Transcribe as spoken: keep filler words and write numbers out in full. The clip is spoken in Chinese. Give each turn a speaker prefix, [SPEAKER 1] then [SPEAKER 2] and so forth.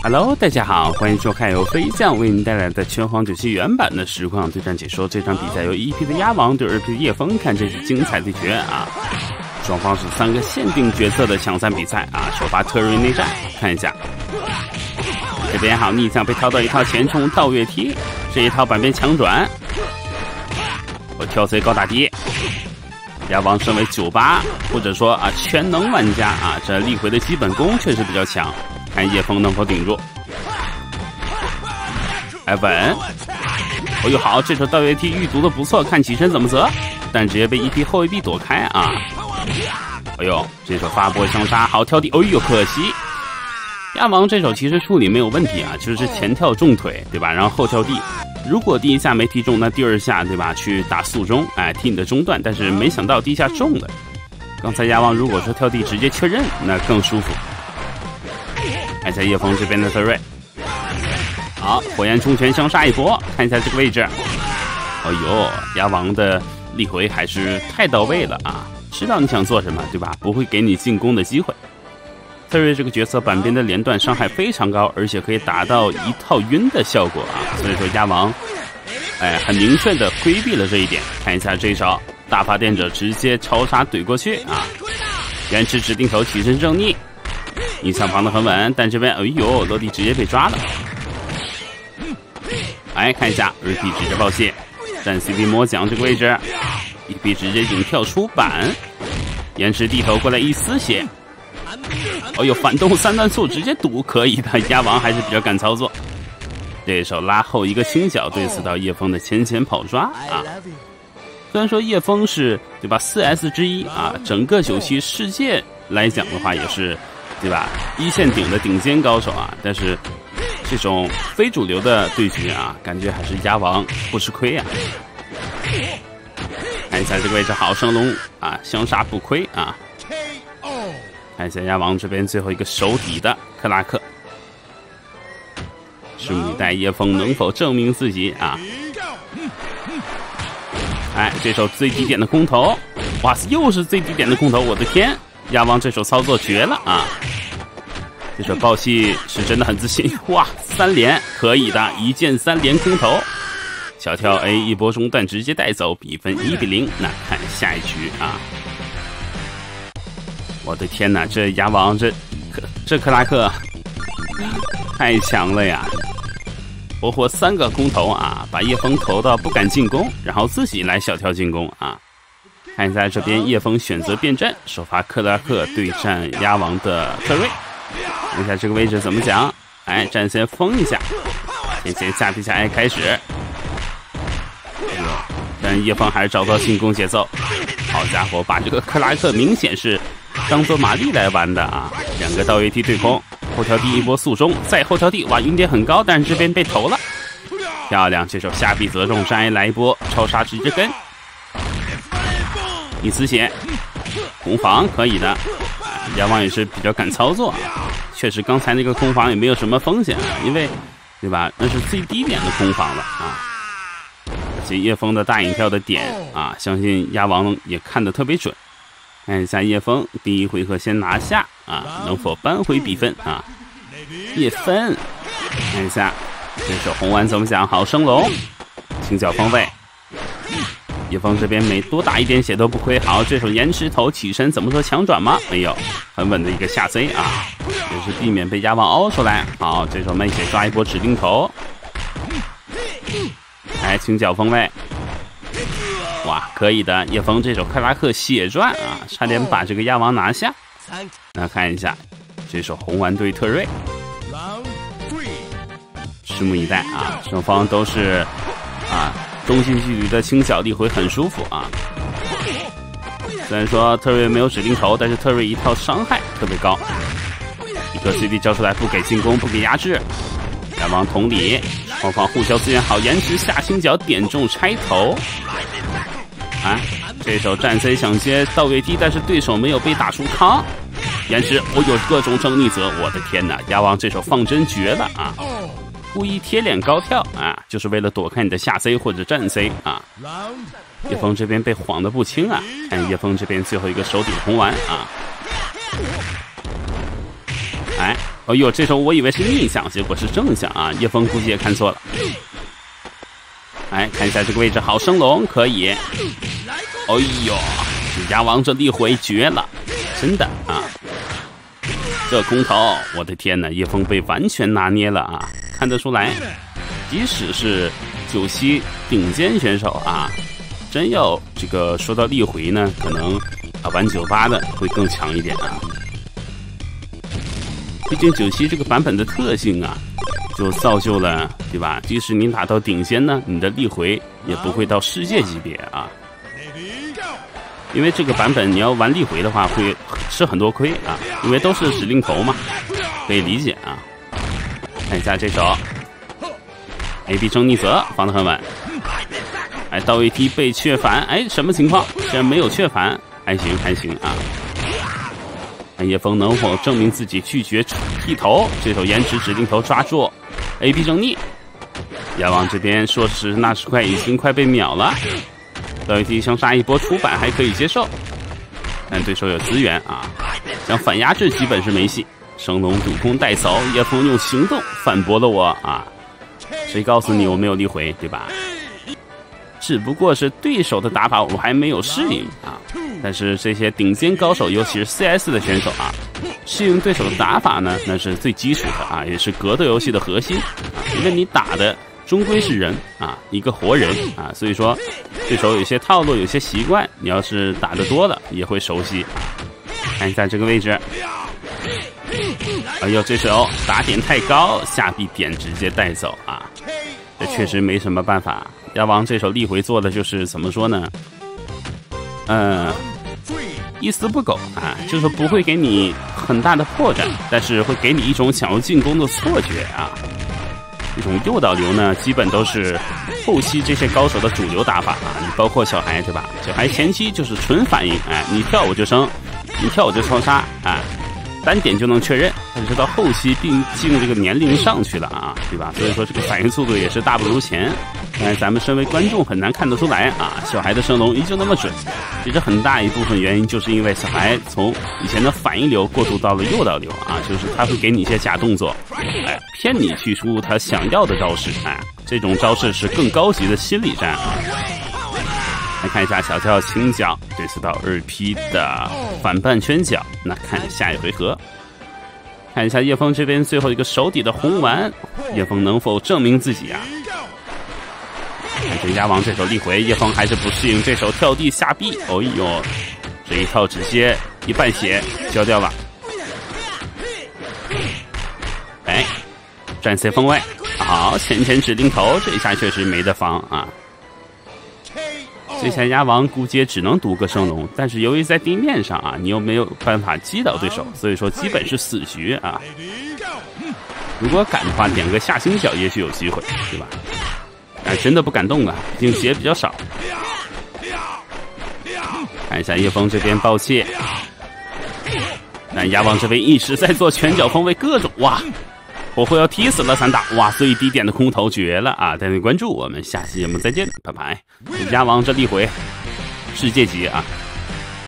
[SPEAKER 1] Hello， 大家好，欢迎收看由飞将为您带来的拳皇九七原版的实况对战解说。这场比赛由一 P 的鸭王对二 P 的叶枫，看这是精彩对决啊！双方是三个限定角色的抢三比赛啊！首发特瑞内战，看一下，这边好逆向被掏到一套前冲倒跃踢，这一套板边强转，我跳飞高打低。鸭王身为九八或者说啊全能玩家啊，这立回的基本功确实比较强。看叶枫能否顶住，哎稳，哦呦好，这手倒跃踢预读的不错，看起身怎么择，但直接被一 P 后卫臂躲开啊！哎呦，这手发波相杀，好跳地，哦呦可惜，鸭王这手其实处理没有问题啊，就是前跳重腿对吧，然后后跳地，如果第一下没踢中，那第二下对吧去打速中，哎踢你的中段，但是没想到第一下中了。刚才鸭王如果说跳地直接确认，那更舒服。看一下叶枫这边的特瑞，好，火焰冲拳相杀一波，看一下这个位置。哎呦，鸭王的立回还是太到位了啊！知道你想做什么，对吧？不会给你进攻的机会。特瑞这个角色板边的连段伤害非常高，而且可以达到一套晕的效果啊！所以说鸭王，哎，很明确的规避了这一点。看一下这一招，大发电者直接超杀怼过去啊！原池指定头起身正逆。逆向防得很稳，但这边哎呦落地直接被抓了。哎，看一下二 P 直接爆泄，站 C P 摸奖这个位置，一 P 直接引跳出板，延迟地头过来一丝血。哦呦，反动三段速直接堵，可以的，鸭王还是比较敢操作。这手拉后一个轻脚对刺到叶枫的前前跑抓啊。虽然说叶枫是对吧四 S 之一啊，整个九七世界来讲的话也是。对吧？一线顶的顶尖高手啊，但是这种非主流的对局啊，感觉还是鸭王不吃亏啊。看一下这个位置，好升龙啊，相杀不亏啊。看一下鸭王这边最后一个手底的克拉克，拭目以待叶枫能否证明自己啊。哎，这手最低点的空投，哇塞，又是最低点的空投，我的天！鸭王这手操作绝了啊！这手爆气是真的很自信，哇，三连可以的，一键三连空投，小跳 A 一波中段直接带走，比分一比零。那看下一局啊！我的天哪，这鸭王这这克拉克太强了呀！活活三个空投啊，把叶枫投到不敢进攻，然后自己来小跳进攻啊！看一下这边叶枫选择变阵，首发克拉克对战鸭王的特瑞。看一下这个位置怎么讲？哎，战先封一下，先先下 P 下 I 开始。但叶枫还是找到进攻节奏。好家伙，把这个克拉克明显是当做玛丽来玩的啊！两个倒跃踢对空，后跳地一波速中，再后跳地，哇，晕点很高，但是这边被投了，漂亮！这手下臂责中山 A 来一波超杀直接跟。一丝血，空防可以的，鸭王也是比较敢操作啊。确实，刚才那个空防也没有什么风险啊，因为，对吧？那是最低点的空防了啊。而且叶枫的大引跳的点啊，相信鸭王也看得特别准。看一下叶枫第一回合先拿下啊，能否扳回比分啊？叶枫，看一下这手红丸怎么讲？好升龙，轻脚方位。叶枫这边每多打一点血都不亏。好，这手延迟头起身怎么说强转吗？没有，很稳的一个下 C 啊，也是避免被鸭王凹出来。好，这手媚血抓一波指定头，来轻脚风位，哇，可以的。叶枫这手克拉克血赚啊，差点把这个鸭王拿下。那看一下这手红丸对特瑞，拭目以待啊，双方都是啊。中近距离的轻小立回很舒服啊！虽然说特瑞没有指定头，但是特瑞一套伤害特别高。一个 C D 交出来，不给进攻，不给压制。鸭王同理，双方互交资源好，延迟下轻脚点中拆头。啊，这手战 C 想接倒跃踢，但是对手没有被打出康。延迟，我有各种正逆则，我的天哪！鸭王这手放真绝了啊！故意贴脸高跳啊，就是为了躲开你的下 C 或者站 C 啊。叶枫这边被晃得不轻啊，看叶枫这边最后一个手底红丸啊，哎， 哦呦，这时候我以为是逆向，结果是正向啊！叶枫估计也看错了。哎，看一下这个位置，好升龙可以。哎呦，这鸭王这力回绝了，真的啊！这空投，我的天哪，叶枫被完全拿捏了啊！看得出来，即使是九七顶尖选手啊，真要这个说到力回呢，可能啊玩九八的会更强一点啊。毕竟九七这个版本的特性啊，就造就了，对吧？即使你打到顶尖呢，你的力回也不会到世界级别啊。因为这个版本你要玩力回的话，会吃很多亏啊，因为都是指令头嘛，可以理解啊。看一下这手 ，A B 正逆泽防得很稳。哎，到位踢被雀反，哎，什么情况？竟然没有雀反，还行还行啊。看叶枫能否证明自己拒绝剃头？这手延迟指令头抓住 ，A B 正逆。鸭王这边说是纳什块已经快被秒了。到位踢相杀一波出板还可以接受，但对手有资源啊，想反压制基本是没戏。升龙主攻带走，叶枫用行动反驳了我啊！谁告诉你我没有力回，对吧？只不过是对手的打法我还没有适应啊。但是这些顶尖高手，尤其是 C S 的选手啊，适应对手的打法呢，那是最基础的啊，也是格斗游戏的核心啊，因为你打的终归是人啊，一个活人啊，所以说对手有些套路，有些习惯，你要是打得多了也会熟悉。看一下这个位置，哎呦，这手打点太高，下臂点直接带走啊，这确实没什么办法。鸭王这手力回做的就是怎么说呢？嗯、呃，一丝不苟啊，就是不会给你很大的破绽，但是会给你一种想要进攻的错觉啊。这种诱导流呢，基本都是后期这些高手的主流打法啊。你包括小孩对吧？小孩前期就是纯反应，哎，你跳我就升，你跳我就超杀，啊，单点就能确认。但是到后期，毕竟这个年龄上去了啊，对吧？所以说这个反应速度也是大不如前。但是咱们身为观众很难看得出来啊，小孩的升龙依旧那么准。其实很大一部分原因就是因为小孩从以前的反应流过渡到了诱导流啊，就是他会给你一些假动作，哎，骗你去出他想要的招式，哎，这种招式是更高级的心理战啊。来看一下小跳轻脚，这次到二 P 的反半圈脚，那看下一回合。看一下叶枫这边最后一个手底的红丸，叶枫能否证明自己啊？看这鸭王这手力回，叶枫还是不适应这手跳地下臂，哦呦，这一套直接一半血交掉了。哎，转 C 锋位，好，前前指令头，这一下确实没得防啊。这下鸭王估计也只能赌个升龙，但是由于在地面上啊，你又没有办法击倒对手，所以说基本是死局啊。如果敢的话，点个下星角也许有机会，对吧？但真的不敢动啊，毕竟血比较少。看一下叶枫这边爆气，但鸭王这边一直在做拳脚锋位，各种哇，火会要踢死了三打，哇，最低点的空投绝了啊！带你关注，我们下期节目再见，拜拜。鸭王这力回世界级啊！